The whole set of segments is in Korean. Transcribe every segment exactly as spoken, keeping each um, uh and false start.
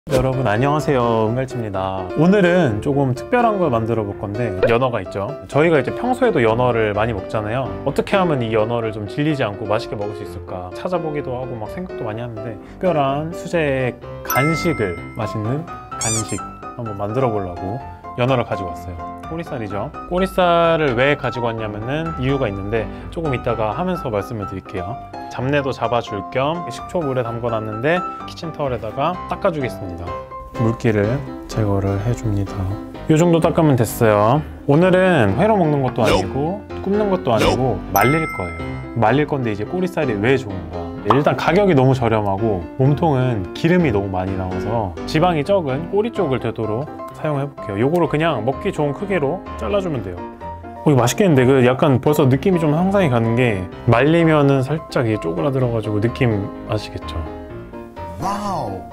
여러분 안녕하세요, 은갈치입니다. 오늘은 조금 특별한 걸 만들어 볼 건데, 연어가 있죠. 저희가 이제 평소에도 연어를 많이 먹잖아요. 어떻게 하면 이 연어를 좀 질리지 않고 맛있게 먹을 수 있을까 찾아보기도 하고 막 생각도 많이 하는데, 특별한 수제 간식을, 맛있는 간식 한번 만들어 보려고 연어를 가지고 왔어요. 꼬리살이죠. 꼬리살을 왜 가지고 왔냐면은 이유가 있는데, 조금 이따가 하면서 말씀을 드릴게요. 잡내도 잡아줄 겸 식초 물에 담궈 놨는데 키친타월에다가 닦아주겠습니다. 물기를 제거를 해줍니다. 이 정도 닦으면 됐어요. 오늘은 회로 먹는 것도 아니고 굽는 것도 아니고 말릴 거예요. 말릴 건데, 이제 꼬리살이 왜 좋은가? 일단 가격이 너무 저렴하고 몸통은 기름이 너무 많이 나와서 지방이 적은 꼬리 쪽을 되도록 사용해 볼게요. 요거를 그냥 먹기 좋은 크기로 잘라주면 돼요. 어, 이거 맛있겠는데? 그 약간 벌써 느낌이 좀 상상이 가는 게, 말리면은 살짝 이게 쪼그라들어가지고 느낌 아시겠죠? 와우!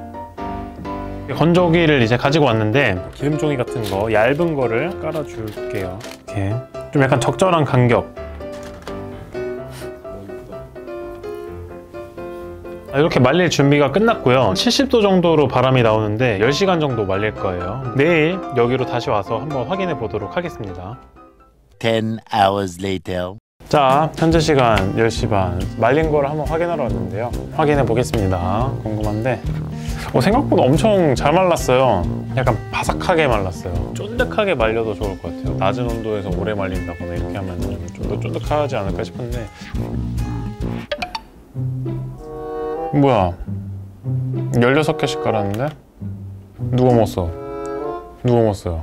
건조기를 이제 가지고 왔는데 기름종이 같은 거, 얇은 거를 깔아줄게요. 이렇게 좀 약간 적절한 간격. 이렇게 말릴 준비가 끝났고요. 칠십 도 정도로 바람이 나오는데 열 시간 정도 말릴 거예요. 내일 여기로 다시 와서 한번 확인해 보도록 하겠습니다. ten hours later. 자, 현재 시간 열 시 반. 말린 거를 한번 확인하러 왔는데요. 확인해 보겠습니다. 궁금한데 어, 생각보다 엄청 잘 말랐어요. 약간 바삭하게 말랐어요. 쫀득하게 말려도 좋을 것 같아요. 낮은 온도에서 오래 말린다거나 이렇게 하면 좀 더 쫀득하지 않을까 싶은데. 뭐야, 열여섯 개씩 깔았는데? 누가 먹었어? 누가 먹었어요?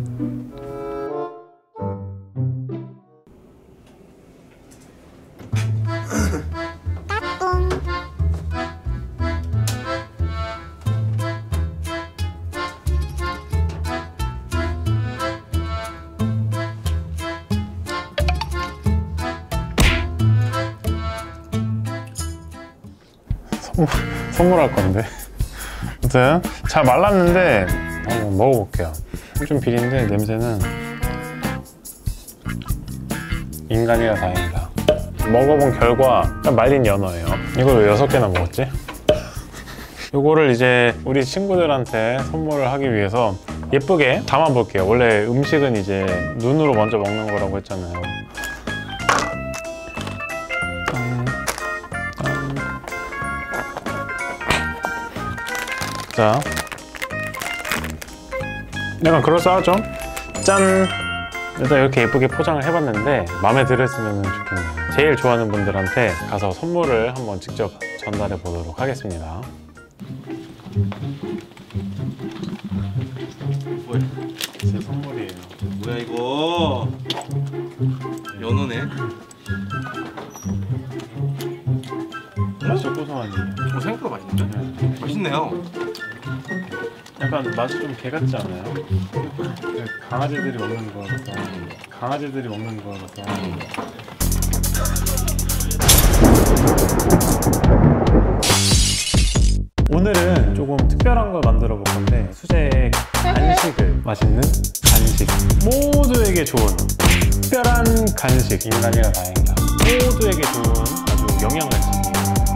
선물할 건데. 아무튼 잘 말랐는데 한번 먹어볼게요. 좀 비린데 냄새는 인간이라 다행이다. 먹어본 결과 말린 연어예요. 이걸 왜 여섯 개나 먹었지? 이거를 이제 우리 친구들한테 선물을 하기 위해서 예쁘게 담아볼게요. 원래 음식은 이제 눈으로 먼저 먹는 거라고 했잖아요. 자, 약간 그럴싸하죠? 짠! 일단 이렇게 예쁘게 포장을 해봤는데 마음에 들었으면 좋겠네요. 제일 좋아하는 분들한테 가서 선물을 한번 직접 전달해 보도록 하겠습니다. 뭐야? 제 선물이에요. 뭐야 이거? 연어네? 맛이 고소하니? 어, 생각보다 맛있는데? 네. 맛있네요. 약간 맛이 좀 개 같지 않아요? 강아지들이 먹는 거라서. 강아지들이 먹는 거라서. 오늘은 조금 특별한 걸 만들어 볼 건데, 수제 간식을, 맛있는 간식, 모두에게 좋은 특별한 간식, 인간이라 다행이다. 모두에게 좋은 아주 영양 간식이에요.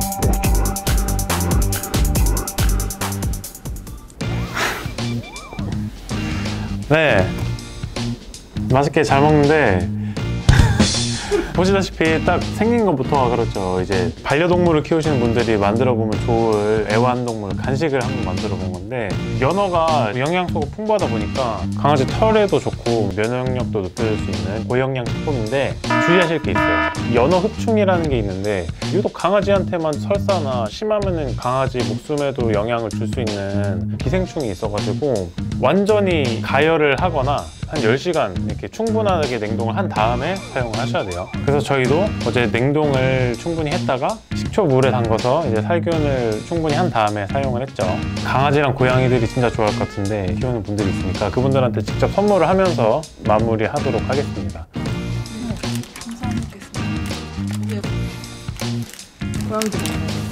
네, 맛있게 잘 먹는데 보시다시피 딱 생긴 것부터가 그렇죠. 이제 반려동물을 키우시는 분들이 만들어 보면 좋을 애완동물 간식을 한번 만들어 본 건데, 연어가 영양소가 풍부하다 보니까 강아지 털에도 좋고 면역력도 높여줄 수 있는 고영양 식품인데, 주의하실 게 있어요. 연어 흡충이라는 게 있는데, 유독 강아지한테만 설사나 심하면은 강아지 목숨에도 영향을 줄 수 있는 기생충이 있어가지고 완전히 가열을 하거나 한 열 시간 이렇게 충분하게 냉동을 한 다음에 사용을 하셔야 돼요. 그래서 저희도 어제 냉동을 충분히 했다가 식초 물에 담궈서 이제 살균을 충분히 한 다음에 사용을 했죠. 강아지랑 고양이들이 진짜 좋아할 것 같은데 키우는 분들이 있으니까 그분들한테 직접 선물을 하면서 마무리하도록 하겠습니다. 감사합니다. 고양이들 먹는 거.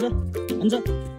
앉아 앉아